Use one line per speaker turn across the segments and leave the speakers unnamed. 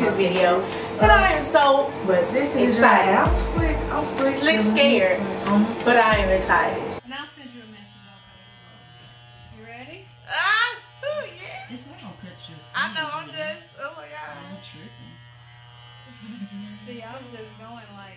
YouTube video. But I am so excited.
I'm
slick scared, but I am excited.
And I'll send you a message on Facebook. You ready?
Oh yeah.
It's not gonna cut your skin.
I know, I'm just, oh my god.
I'm tripping.
See, I'm just going like.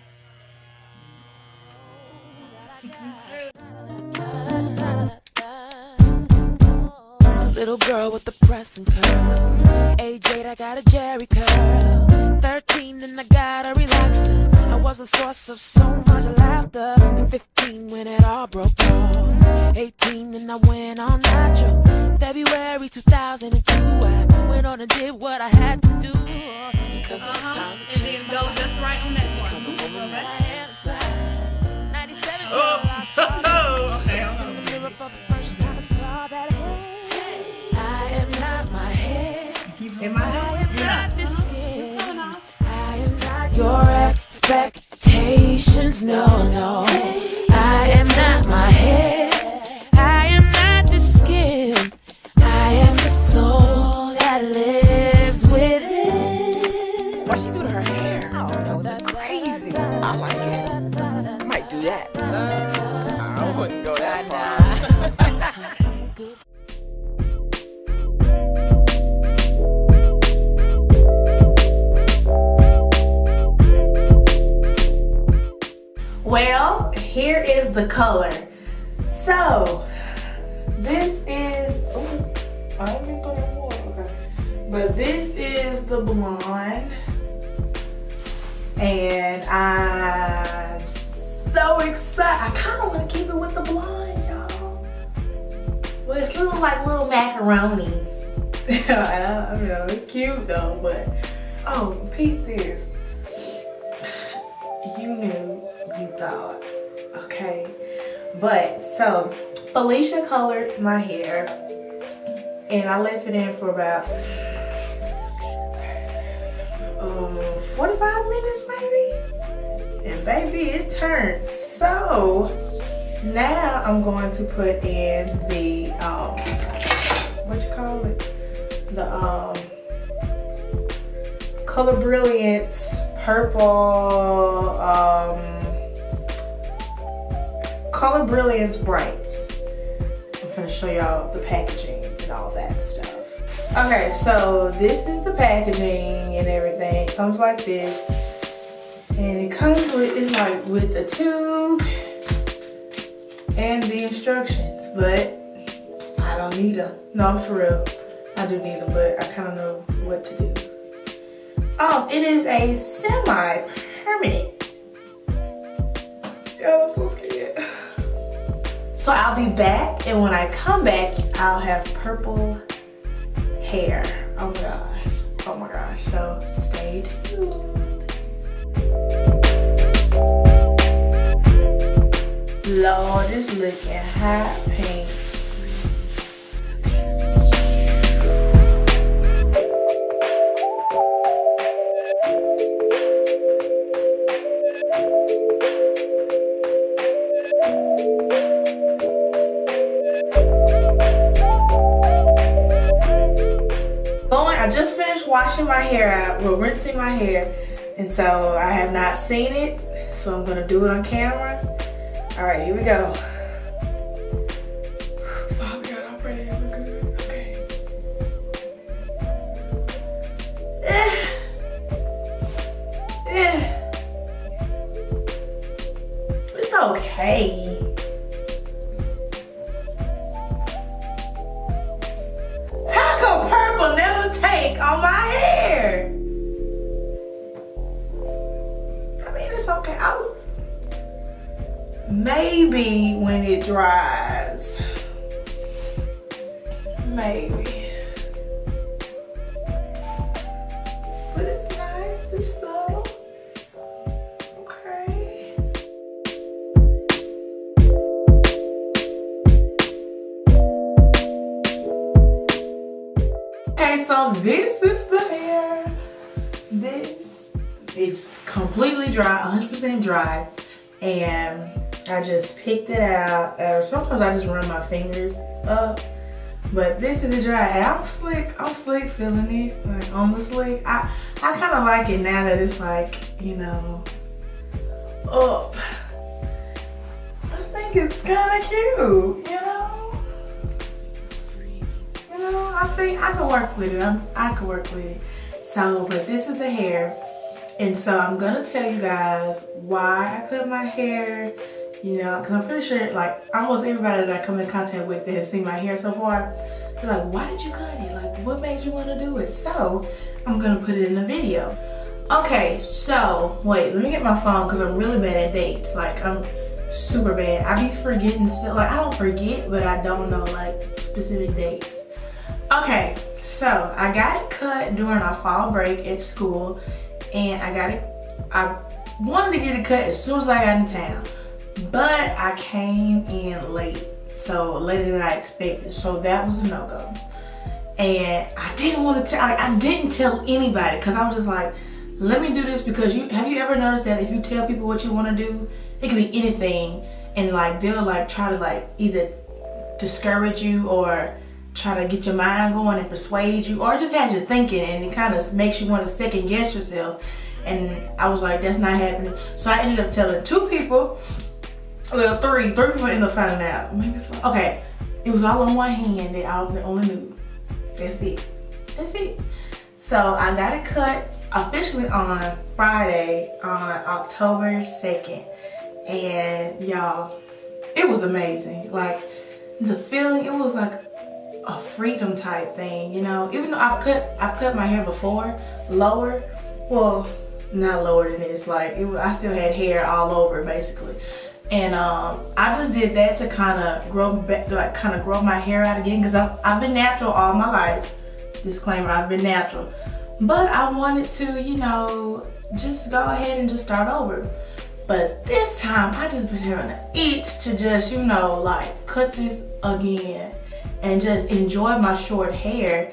Little girl with the press and curl. Age 8, I got a Jerry curl. 13 and I got a relaxer. I was the source of so much laughter. At 15 when it all broke off. 18 and I went on natural. February 2002, I went on and did what I had to do. Because it was time to change
and then go just right on that part.
the woman that I had inside. 97
Okay, hold on.
for the first time and saw that I am not my head. I am not this skin. I am not your expectations. No, no. I am not my head. I am not the skin. I am the soul that lives within. Why she do to her hair? Oh no, that's crazy. I like it. I might do that. I wouldn't go that far.
Well, here is the color. So, this is, I didn't throw that more, okay. But this is the blonde. And I'm so excited. I kind of want to keep it with the blonde, y'all. Well, it's looking like little macaroni. I know, it's cute though, but, oh, peep this. You knew. You thought, okay, but so Felicia colored my hair and I left it in for about 45 minutes maybe, and baby it turned. So now I'm going to put in the what you call it, the Color Brilliance purple Color Brilliance Brights. I'm gonna show y'all the packaging and all that stuff. Okay, so this is the packaging and everything. It comes like this. And it comes with, it's like with the tube and the instructions, but I don't need them. No, for real. I do need them, but I kind of know what to do. Oh, it is a semi-permanent. Yo, I'm so scared. So I'll be back, and when I come back, I'll have purple hair. Oh my gosh. Oh my gosh. So stay tuned. Lord, it's looking hot pink. I just finished washing my hair out, well, rinsing my hair, and so I have not seen it, so I'm gonna do it on camera. All right, here we go. Oh God, I'm ready to look good. Okay. It's okay. Take on my hair. I mean, it's okay. Maybe when it dries. Maybe. But it's nice. It's subtle. Okay. Okay, so this is the hair. It's completely dry, 100% dry, and I just picked it out. Sometimes I just run my fingers up, But this is the dry, and I'm slick feeling it, like on the slick. I kind of like it now that it's like, you know, up. I think it's kind of cute, you know? You know, I think I could work with it. I could work with it. So, but this is the hair. And so I'm gonna tell you guys why I cut my hair. You know, because I'm pretty sure, like, almost everybody that I come in contact with that has seen my hair so far, they're like, why did you cut it? Like, what made you want to do it? So, I'm going to put it in the video. Okay, so, wait, let me get my phone because I'm really bad at dates. Like, I'm super bad. I be forgetting still. Like, I don't forget, but I don't know, like, specific dates. Okay, so, I got it cut during our fall break at school, and I wanted to get it cut as soon as I got in town. But I came in late, so later than I expected, so that was a no-go. And I didn't want to tell, I didn't tell anybody because I was just like, let me do this because have you ever noticed that if you tell people what you want to do, it can be anything, and like they'll like try to like either discourage you or try to get your mind going and persuade you, or it just has you thinking and it kind of makes you want to second guess yourself. And I was like, that's not happening. So I ended up telling 2 people. Well, three people ended up finding out. Maybe 4. Okay, it was all on one hand. They only knew. That's it. That's it. So I got it cut officially on Friday, on October 2nd, and y'all, it was amazing. Like the feeling, it was like a freedom type thing, you know. Even though I've cut my hair before, lower. Well, not lower than this. Like I still had hair all over basically. And I just did that to kind of grow my hair out again because I've been natural all my life. Disclaimer, I've been natural. But I wanted to, you know, just go ahead and just start over. But this time, I just been having an itch to just, you know, like cut this again and just enjoy my short hair.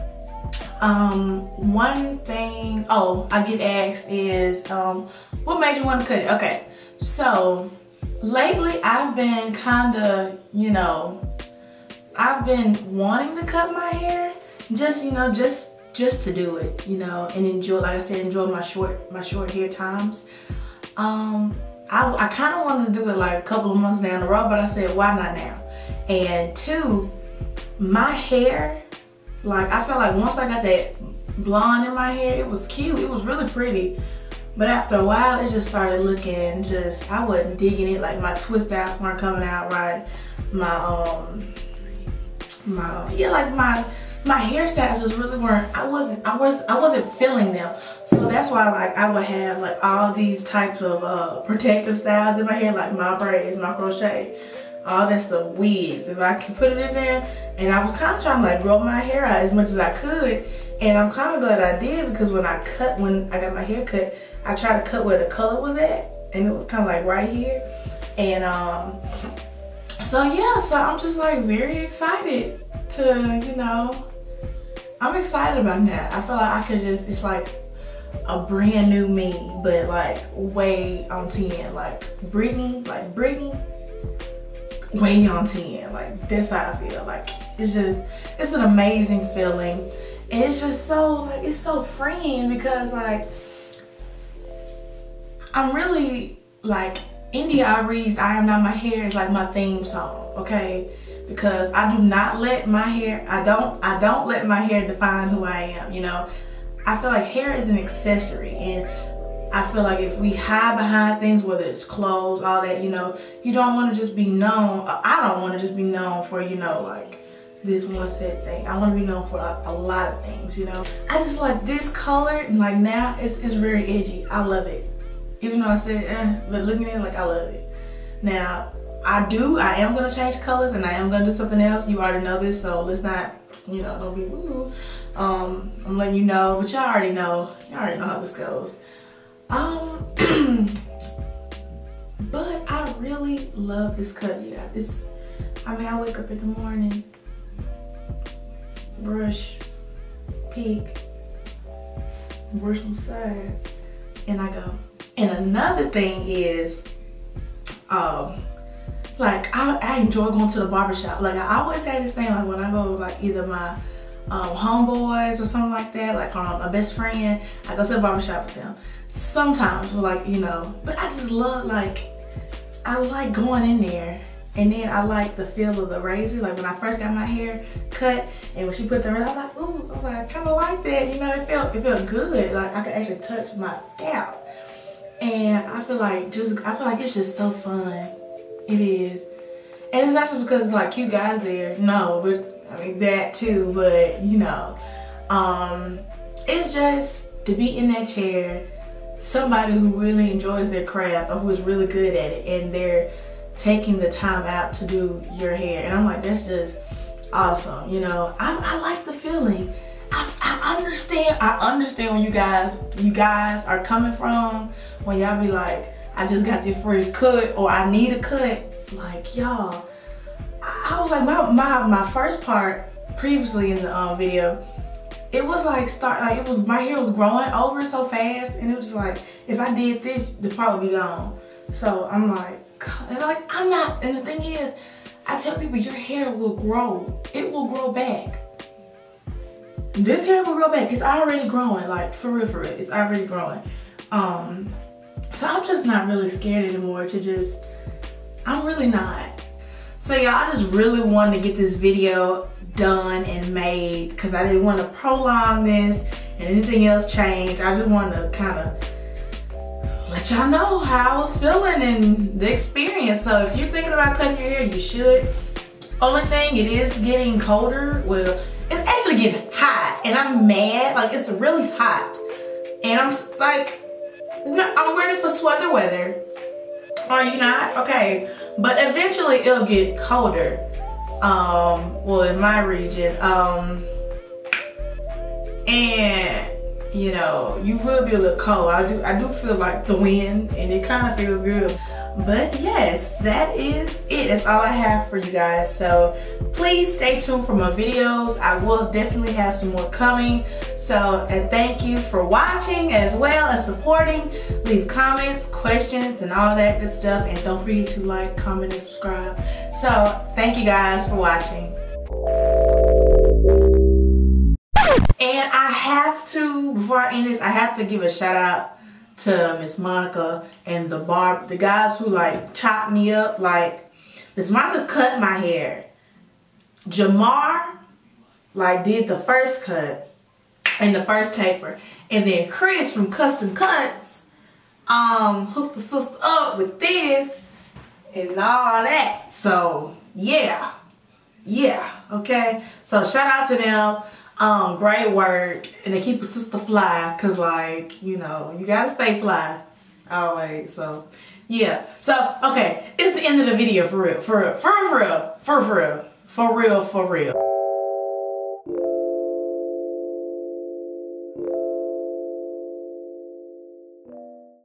One thing, I get asked is, what made you want to cut it? Okay, so lately I've been kind of, you know, I've been wanting to cut my hair, just, you know, just to do it, you know, and enjoy, like I said, enjoy my short hair times. I kind of wanted to do it like a couple of months down the road, but I said, why not now? And 2, my hair, like I felt like once I got that blonde in my hair, it was cute, it was really pretty. But after a while, it just started looking just, I wasn't digging it. Like my twist outs weren't coming out right. My hairstyles just really weren't, I wasn't feeling them. So that's why like I would have like all these types of protective styles in my hair, like my braids, my crochet, all that stuff, wigs. If I could put it in there, and I was kind of trying to like grow my hair out as much as I could. And I'm kind of glad I did because when I got my hair cut, I tried to cut where the color was at, and it was kind of like right here. And so yeah, so I'm just like very excited to, you know, I'm excited about that. I feel like I could just, it's like a brand new me, but like way on 10. Like Brittany, way on 10. Like that's how I feel. Like it's an amazing feeling. And it's just so, like, it's so freeing because, like, I'm really, like, India Arie's I Am Not My Hair is, like, my theme song, okay? Because I do not let my hair, I don't let my hair define who I am, you know? I feel like hair is an accessory, and I feel like if we hide behind things, whether it's clothes, all that, you know, you don't want to just be known, I don't want to just be known for, you know, like, this one set thing. I want to be known for a lot of things, you know. I just feel like this color, and like now, it's very edgy. I love it. Even though I said, but looking at it, like I love it. Now, I am going to change colors, and I am going to do something else. You already know this, so let's not, you know, don't be woo. I'm letting you know, but y'all already know. Y'all already know how this goes. But I really love this cut, yeah. I wake up in the morning, brush, pick, brush my sides, and I go. And another thing is, like I enjoy going to the barbershop. Like I always had this thing, like when I go like either my homeboys or something like that, like my best friend, I go to the barbershop with them. Sometimes, like, you know, but I just love, like, I like going in there. And then I like the feel of the razor. Like when I first got my hair cut and when she put the razor, I was like, ooh, I was like, I kind of like that. You know, it felt good. Like I could actually touch my scalp. And I feel like it's just so fun. It is. And it's not just because it's like cute guys there. No, but I mean that too. But you know, it's just to be in that chair, somebody who really enjoys their craft or who is really good at it, and they're taking the time out to do your hair. And I'm like, that's just awesome. You know, I like the feeling. I understand when you guys are coming from, when y'all be like, I just got this fresh cut or I need a cut. Like, y'all, I was like, my first part previously in the video, it was like my hair was growing over so fast, and it was just like, if I did this, the part would be gone. So I'm like, and like I'm not, and the thing is, I tell people your hair will grow. It will grow back. This hair will grow back. It's already growing, like for real, it's already growing. So I'm just not really scared anymore I'm really not. So y'all, I just really wanted to get this video done and made because I didn't want to prolong this and anything else change. I just wanted to kind of let y'all know how I was feeling and the experience. So if you're thinking about cutting your hair, you should. Only thing, it is getting colder. Well, it's actually getting hot and I'm mad. Like, it's really hot. And I'm like, I'm ready for sweater weather. Are you not? Okay. But eventually it'll get colder. Well, in my region. And you know, you will be a little cold. I do feel like the wind, and it kind of feels good. But yes, that is it. That's all I have for you guys. So please stay tuned for more videos. I will definitely have some more coming. So, and thank you for watching as well as supporting. Leave comments, questions, and all that good stuff. And don't forget to like, comment, and subscribe. So thank you guys for watching. And I have to, before I end this, I have to give a shout out to Miss Monica and the guys who like chopped me up. Like, Miss Monica cut my hair. Jamar like did the first cut and the first taper. And then Chris from Custom Cuts hooked the sister up with this and all that. So yeah, okay. So shout out to them. Great work, and they keep a sister fly, cause like, you know, you gotta stay fly always. So yeah, so okay, it's the end of the video for real.